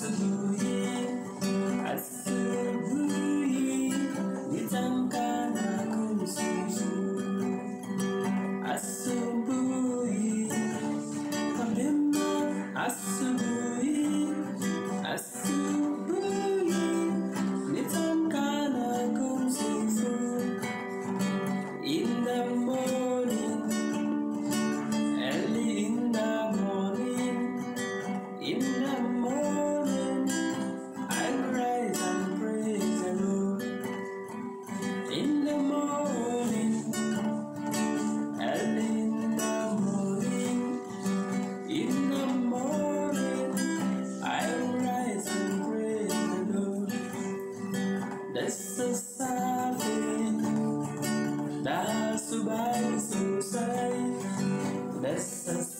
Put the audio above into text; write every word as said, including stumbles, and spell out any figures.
asubuhi, asubuhi, nitamka na kumsifu. Asubuhi, mapema asubuhi, asubuhi, nitamka na kumsifu. In the morning, early in the morning, in the morning, I rise and praise the Lord. In the morning, early in the morning, in the morning, I rise and praise the Lord. That's the Sabbath, that's the Bible so say. That's the